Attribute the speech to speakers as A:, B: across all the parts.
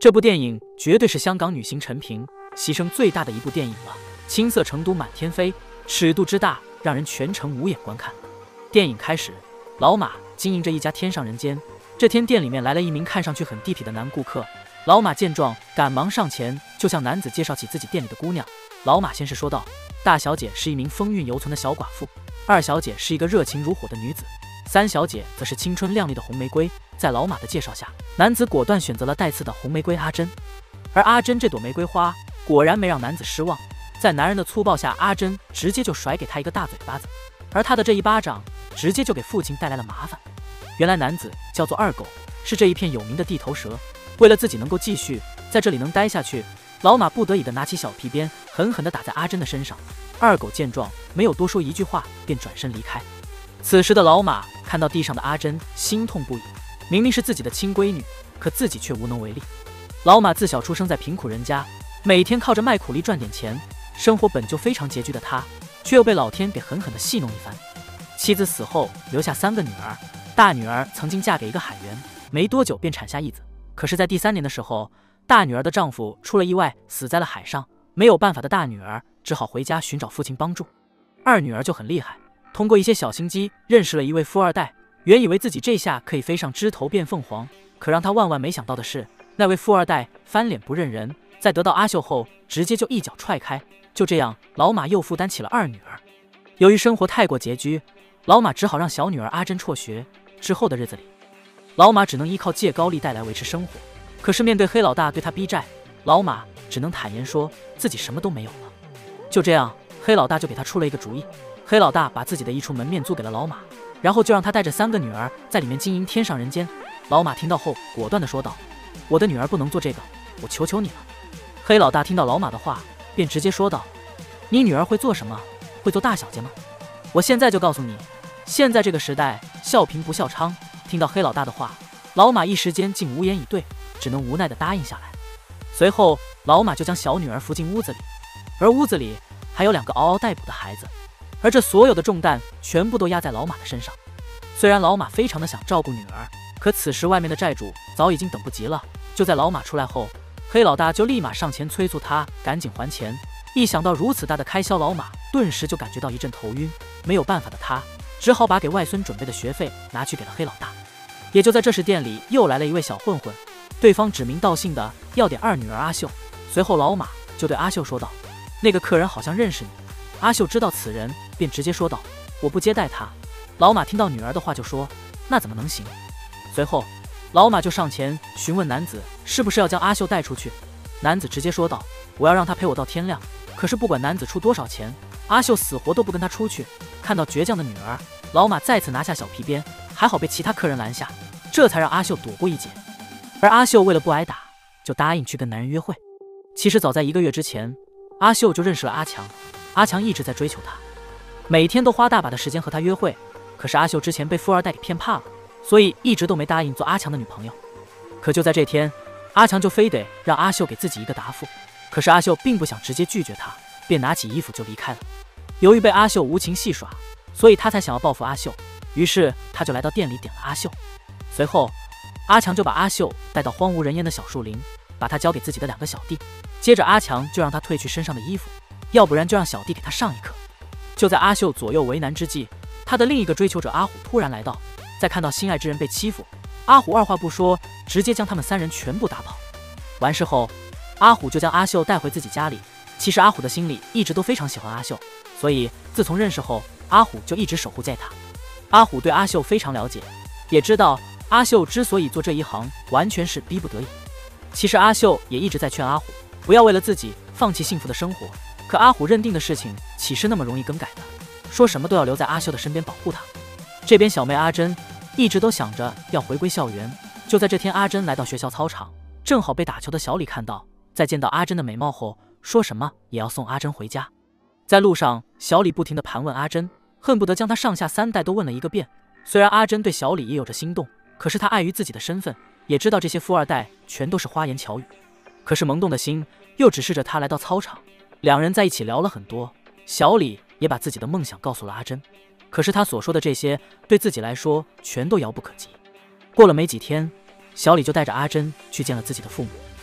A: 这部电影绝对是香港女星陈萍牺牲最大的一部电影了。青涩程度满天飞，尺度之大，让人全程无眼观看。电影开始，老马经营着一家天上人间。这天店里面来了一名看上去很地痞的男顾客，老马见状赶忙上前，就向男子介绍起自己店里的姑娘。老马先是说道：“大小姐是一名风韵犹存的小寡妇，二小姐是一个热情如火的女子，三小姐则是青春靓丽的红玫瑰。”在老马的介绍下，男子果断选择了带刺的红玫瑰阿珍。而阿珍这朵玫瑰花果然没让男子失望，在男人的粗暴下，阿珍直接就甩给他一个大嘴巴子，而他的这一巴掌直接就给父亲带来了麻烦。原来男子叫做二狗，是这一片有名的地头蛇。为了自己能够继续在这里能待下去，老马不得已的拿起小皮鞭狠狠地打在阿珍的身上。二狗见状没有多说一句话，便转身离开。此时的老马看到地上的阿珍，心痛不已。明明是自己的亲闺女，可自己却无能为力。老马自小出生在贫苦人家，每天靠着卖苦力赚点钱，生活本就非常拮据的他，却又被老天给狠狠地戏弄一番。妻子死后留下3个女儿，大女儿曾经嫁给一个海员，没多久便产下一子。可是在第3年的时候，大女儿的丈夫出了意外，死在了海上。没有办法的大女儿只好回家寻找父亲帮助。二女儿就很厉害，通过一些小心机认识了一位富二代，原以为自己这下可以飞上枝头变凤凰，可让他万万没想到的是，那位富二代翻脸不认人，在得到阿秀后直接就一脚踹开。就这样，老马又负担起了二女儿。由于生活太过拮据，老马只好让小女儿阿珍辍学。之后的日子里，老马只能依靠借高利贷来维持生活。可是面对黑老大对他逼债，老马只能坦言说自己什么都没有了。就这样，黑老大就给他出了一个主意。黑老大把自己的一处门面租给了老马，然后就让他带着3个女儿在里面经营天上人间。老马听到后果断地说道：“我的女儿不能做这个，我求求你了。”黑老大听到老马的话，便直接说道：“你女儿会做什么？会做大小姐吗？我现在就告诉你，现在这个时代，笑贫不笑娼。”听到黑老大的话，老马一时间竟无言以对，只能无奈地答应下来。随后，老马就将小女儿扶进屋子里，而屋子里还有2个嗷嗷待哺的孩子，而这所有的重担全部都压在老马的身上。虽然老马非常的想照顾女儿，可此时外面的债主早已经等不及了。就在老马出来后，黑老大就立马上前催促他赶紧还钱。一想到如此大的开销，老马顿时就感觉到一阵头晕。没有办法的他，只好把给外孙准备的学费拿去给了黑老大。也就在这时，店里又来了一位小混混，对方指名道姓的要点二女儿阿秀。随后老马就对阿秀说道：“那个客人好像认识你。”阿秀知道此人，便直接说道：“我不接待他。”老马听到女儿的话就说：“那怎么能行？”随后老马就上前询问男子是不是要将阿秀带出去。男子直接说道：“我要让他陪我到天亮。”可是不管男子出多少钱，阿秀死活都不跟他出去。看到倔强的女儿，老马再次拿下小皮鞭，还好被其他客人拦下，这才让阿秀躲过一劫。而阿秀为了不挨打，就答应去跟男人约会。其实早在1个月之前，阿秀就认识了阿强。阿强一直在追求她，每天都花大把的时间和她约会。可是阿秀之前被富二代给骗怕了，所以一直都没答应做阿强的女朋友。可就在这天，阿强就非得让阿秀给自己一个答复。可是阿秀并不想直接拒绝他，便拿起衣服就离开了。由于被阿秀无情戏耍，所以他才想要报复阿秀。于是他就来到店里点了阿秀。随后阿强就把阿秀带到荒无人烟的小树林，把她交给自己的2个小弟。接着阿强就让他褪去身上的衣服，要不然就让小弟给他上一课。就在阿秀左右为难之际，他的另一个追求者阿虎突然来到。在看到心爱之人被欺负，阿虎二话不说，直接将他们3人全部打跑。完事后，阿虎就将阿秀带回自己家里。其实阿虎的心里一直都非常喜欢阿秀，所以自从认识后，阿虎就一直守护在她。阿虎对阿秀非常了解，也知道阿秀之所以做这一行，完全是逼不得已。其实阿秀也一直在劝阿虎不要为了自己放弃幸福的生活，可阿虎认定的事情岂是那么容易更改的，说什么都要留在阿秀的身边保护她。这边小妹阿珍一直都想着要回归校园。就在这天，阿珍来到学校操场，正好被打球的小李看到，在见到阿珍的美貌后，说什么也要送阿珍回家。在路上，小李不停地盘问阿珍，恨不得将她上下3代都问了一个遍。虽然阿珍对小李也有着心动，可是她碍于自己的身份，也知道这些富二代全都是花言巧语。可是萌动的心又指示着她来到操场，2人在一起聊了很多。小李也把自己的梦想告诉了阿珍，可是他所说的这些对自己来说全都遥不可及。过了没几天，小李就带着阿珍去见了自己的父母。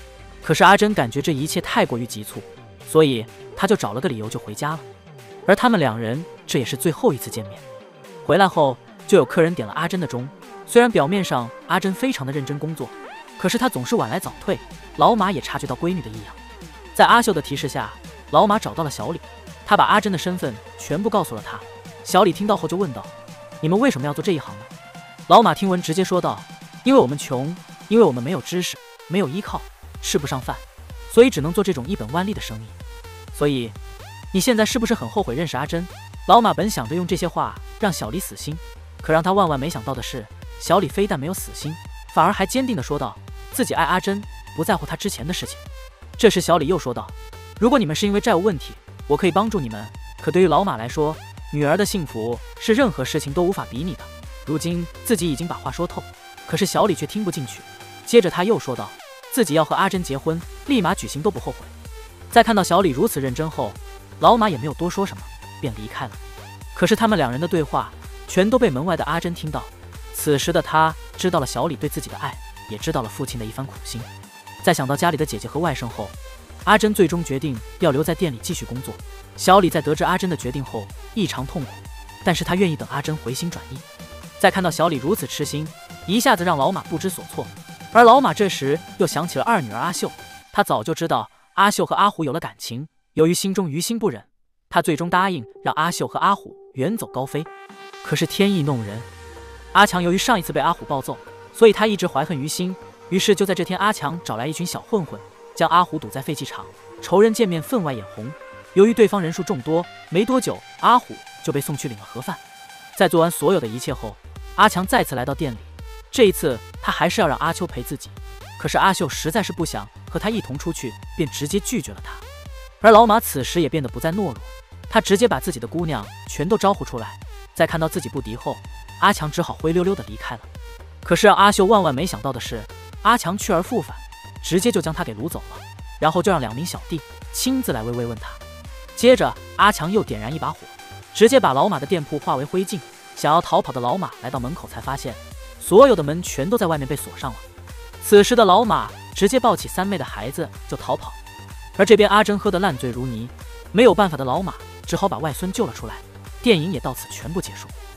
A: 可是阿珍感觉这一切太过于急促，所以他就找了个理由就回家了。而他们两人这也是最后一次见面。回来后就有客人点了阿珍的钟，虽然表面上阿珍非常的认真工作，可是她总是晚来早退。老马也察觉到闺女的异样，在阿秀的提示下，老马找到了小李，他把阿珍的身份全部告诉了他。小李听到后就问道：“你们为什么要做这一行呢？”老马听闻直接说道：“因为我们穷，因为我们没有知识，没有依靠，吃不上饭，所以只能做这种一本万利的生意。所以你现在是不是很后悔认识阿珍？”老马本想着用这些话让小李死心，可让他万万没想到的是，小李非但没有死心，反而还坚定地说道：“自己爱阿珍，不在乎她之前的事情。”这时小李又说道：“如果你们是因为债务问题，我可以帮助你们。可对于老马来说，女儿的幸福是任何事情都无法比拟的。”如今自己已经把话说透，可是小李却听不进去。接着他又说道：“自己要和阿珍结婚，立马举行都不后悔。”在看到小李如此认真后，老马也没有多说什么，便离开了。可是他们两人的对话全都被门外的阿珍听到。此时的他知道了小李对自己的爱，也知道了父亲的一番苦心。在想到家里的姐姐和外甥后，阿珍最终决定要留在店里继续工作。小李在得知阿珍的决定后异常痛苦，但是他愿意等阿珍回心转意。在看到小李如此痴心，一下子让老马不知所措。而老马这时又想起了二女儿阿秀，他早就知道阿秀和阿虎有了感情，由于心中于心不忍，他最终答应让阿秀和阿虎远走高飞。可是天意弄人，阿强由于上一次被阿虎暴揍，所以他一直怀恨于心。于是就在这天，阿强找来一群小混混，将阿虎堵在废弃场，仇人见面分外眼红。由于对方人数众多，没多久阿虎就被送去领了盒饭。在做完所有的一切后，阿强再次来到店里，这一次他还是要让阿秋陪自己，可是阿秀实在是不想和他一同出去，便直接拒绝了他。而老马此时也变得不再懦弱，他直接把自己的姑娘全都招呼出来。在看到自己不敌后，阿强只好灰溜溜地离开了。可是让阿秀万万没想到的是，阿强去而复返，直接就将他给掳走了，然后就让2名小弟亲自来慰问他。接着阿强又点燃一把火，直接把老马的店铺化为灰烬。想要逃跑的老马来到门口，才发现所有的门全都在外面被锁上了。此时的老马直接抱起3妹的孩子就逃跑，而这边阿珍喝得烂醉如泥，没有办法的老马只好把外孙救了出来。电影也到此全部结束。